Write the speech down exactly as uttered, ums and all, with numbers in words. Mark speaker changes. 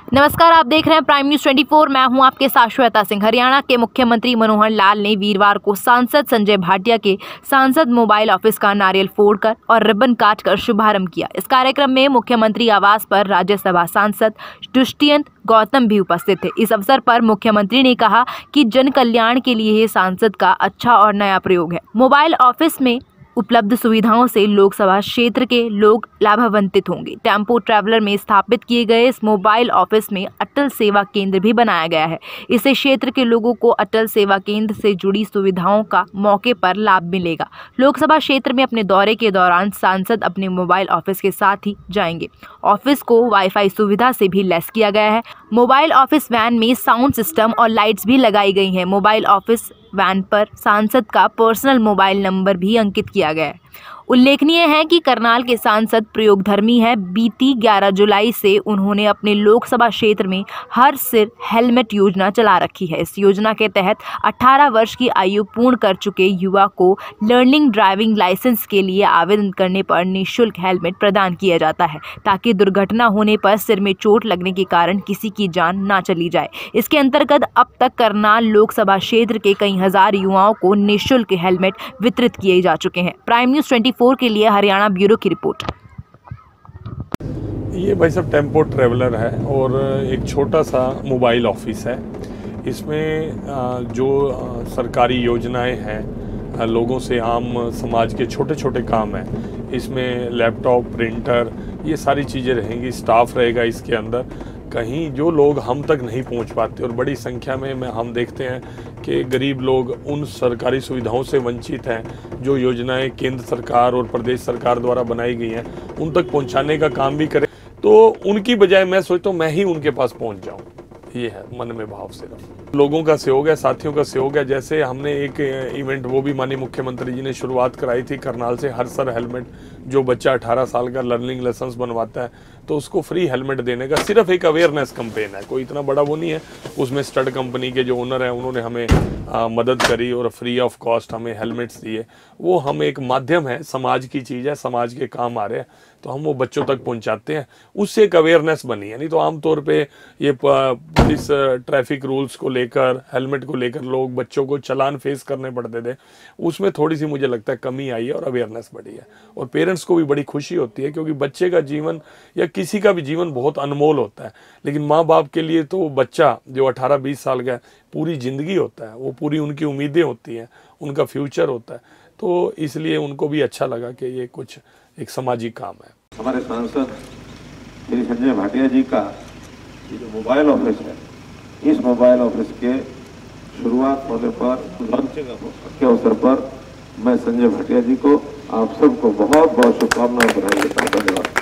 Speaker 1: नमस्कार, आप देख रहे हैं प्राइम न्यूज चौबीस। मैं हूं आपके साथ श्वेता सिंह। हरियाणा के मुख्यमंत्री मनोहर लाल ने वीरवार को सांसद संजय भाटिया के सांसद मोबाइल ऑफिस का नारियल फोड़कर और रिबन काटकर शुभारंभ किया। इस कार्यक्रम में मुख्यमंत्री आवास पर राज्यसभा सांसद दुष्यंत गौतम भी उपस्थित थे। इस अवसर पर मुख्यमंत्री ने कहा कि जन कल्याण के लिए ये सांसद का अच्छा और नया प्रयोग है। मोबाइल ऑफिस में उपलब्ध सुविधाओं से लोकसभा क्षेत्र के लोग लाभान्वित होंगे। टेम्पो ट्रैवलर में स्थापित किए गए इस मोबाइल ऑफिस में अटल सेवा केंद्र भी बनाया गया है। इससे क्षेत्र के लोगों को अटल सेवा केंद्र से जुड़ी सुविधाओं का मौके पर लाभ मिलेगा। लोकसभा क्षेत्र में अपने दौरे के दौरान सांसद अपने मोबाइल ऑफिस के साथ ही जाएंगे। ऑफिस को वाईफाई सुविधा से भी लैस किया गया है। मोबाइल ऑफिस वैन में साउंड सिस्टम और लाइट्स भी लगाई गई हैं। मोबाइल ऑफिस वैन पर सांसद का पर्सनल मोबाइल नंबर भी अंकित किया गया है। उल्लेखनीय है कि करनाल के सांसद प्रयोगधर्मी हैं। बीती ग्यारह जुलाई से उन्होंने अपने लोकसभा क्षेत्र में हर सिर हेलमेट योजना चला रखी है। इस योजना के तहत अठारह वर्ष की आयु पूर्ण कर चुके युवा को लर्निंग ड्राइविंग लाइसेंस के लिए आवेदन करने पर निःशुल्क हेलमेट प्रदान किया जाता है, ताकि दुर्घटना होने पर सिर में चोट लगने के कारण किसी की जान ना चली जाए। इसके अंतर्गत अब तक करनाल लोकसभा क्षेत्र के कई हजार युवाओं को निःशुल्क हेलमेट वितरित किए जा चुके हैं। प्राइम न्यूज चौबीस के लिए हरियाणा ब्यूरो की रिपोर्ट।
Speaker 2: ये भाई सब टेम्पो ट्रैवलर है और एक छोटा सा मोबाइल ऑफिस है। इसमें जो सरकारी योजनाएं हैं, लोगों से आम समाज के छोटे छोटे काम हैं, इसमें लैपटॉप, प्रिंटर, ये सारी चीज़ें रहेंगी। स्टाफ रहेगा इसके अंदर। कहीं जो लोग हम तक नहीं पहुंच पाते और बड़ी संख्या में में हम देखते हैं कि गरीब लोग उन सरकारी सुविधाओं से वंचित हैं जो योजनाएं केंद्र सरकार और प्रदेश सरकार द्वारा बनाई गई हैं, उन तक पहुंचाने का काम भी करें। तो उनकी बजाय मैं सोचता हूँ मैं ही उनके पास पहुंच जाऊं। ये है मन में भाव सिर्फ लोगों का सहयोग है, साथियों का सहयोग है। जैसे हमने एक इवेंट वो भी माननीय मुख्यमंत्री जी ने शुरुआत कराई थी करनाल से। हर सर हेलमेट, जो बच्चा अठारह साल का लर्निंग लाइसेंस बनवाता है तो उसको फ्री हेलमेट देने का सिर्फ एक अवेयरनेस कैंपेन है। कोई इतना बड़ा वो नहीं है। उसमें स्टड कंपनी के जो ओनर हैं उन्होंने हमें आ, मदद करी और फ्री ऑफ कॉस्ट हमें हेलमेट्स दिए। वो हम एक माध्यम है, समाज की चीज़ है, समाज के काम आ रहे हैं तो हम वो बच्चों तक पहुंचाते हैं। उससे एक अवेयरनेस बनी है। नहीं तो आमतौर पे ये पुलिस ट्रैफिक रूल्स को लेकर, हेलमेट को लेकर लोग बच्चों को चालान फेस करने पड़ते थे। उसमें थोड़ी सी मुझे लगता है कमी आई है और अवेयरनेस बढ़ी है। और पेरेंट्स को भी बड़ी खुशी होती है, क्योंकि बच्चे का जीवन या किसी का भी जीवन बहुत अनमोल होता है। लेकिन माँ बाप के लिए तो बच्चा जो अठारह बीस साल का है पूरी ज़िंदगी होता है। वो पूरी उनकी उम्मीदें होती हैं, उनका फ्यूचर होता है। तो इसलिए उनको भी अच्छा लगा कि ये कुछ एक सामाजिक काम है।
Speaker 3: हमारे सांसद श्री संजय भाटिया जी का ये जो मोबाइल ऑफिस है, इस मोबाइल ऑफिस के शुरुआत होने पर, लॉन्चिंग के अवसर पर मैं संजय भाटिया जी को, आप सबको बहुत बहुत शुभकामनाएं बधाई देता हूँ। धन्यवाद।